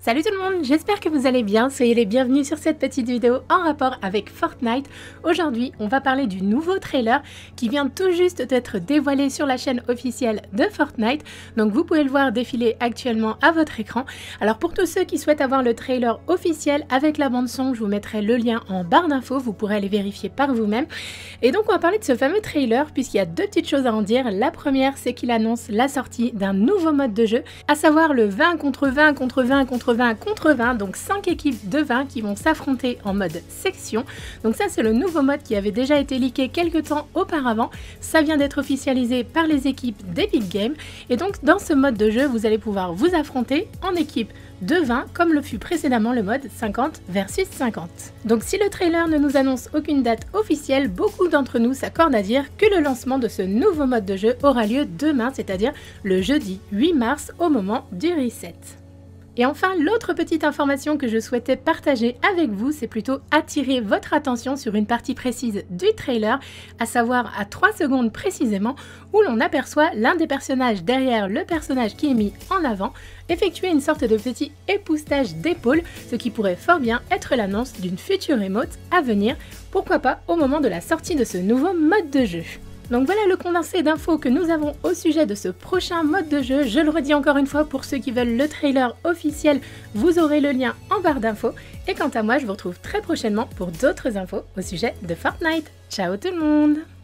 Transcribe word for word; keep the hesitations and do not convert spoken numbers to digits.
Salut tout le monde, j'espère que vous allez bien, soyez les bienvenus sur cette petite vidéo en rapport avec Fortnite. Aujourd'hui, on va parler du nouveau trailer qui vient tout juste d'être dévoilé sur la chaîne officielle de Fortnite. Donc vous pouvez le voir défiler actuellement à votre écran. Alors pour tous ceux qui souhaitent avoir le trailer officiel avec la bande son, je vous mettrai le lien en barre d'infos, vous pourrez aller vérifier par vous-même. Et donc on va parler de ce fameux trailer puisqu'il y a deux petites choses à en dire. La première, c'est qu'il annonce la sortie d'un nouveau mode de jeu, à savoir le vingt contre vingt contre vingt contre vingt contre vingt, donc cinq équipes de vingt qui vont s'affronter en mode section. Donc ça c'est le nouveau mode qui avait déjà été leaké quelques temps auparavant. Ça vient d'être officialisé par les équipes d'Epic Games et donc dans ce mode de jeu vous allez pouvoir vous affronter en équipe de vingt comme le fut précédemment le mode cinquante versus cinquante. Donc si le trailer ne nous annonce aucune date officielle, beaucoup d'entre nous s'accordent à dire que le lancement de ce nouveau mode de jeu aura lieu demain, c'est-à-dire le jeudi huit mars au moment du reset. Et enfin, l'autre petite information que je souhaitais partager avec vous, c'est plutôt attirer votre attention sur une partie précise du trailer, à savoir à trois secondes précisément, où l'on aperçoit l'un des personnages derrière le personnage qui est mis en avant, effectuer une sorte de petit époustage d'épaule, ce qui pourrait fort bien être l'annonce d'une future émote à venir, pourquoi pas au moment de la sortie de ce nouveau mode de jeu. Donc voilà le condensé d'infos que nous avons au sujet de ce prochain mode de jeu. Je le redis encore une fois, pour ceux qui veulent le trailer officiel, vous aurez le lien en barre d'infos. Et quant à moi, je vous retrouve très prochainement pour d'autres infos au sujet de Fortnite. Ciao tout le monde!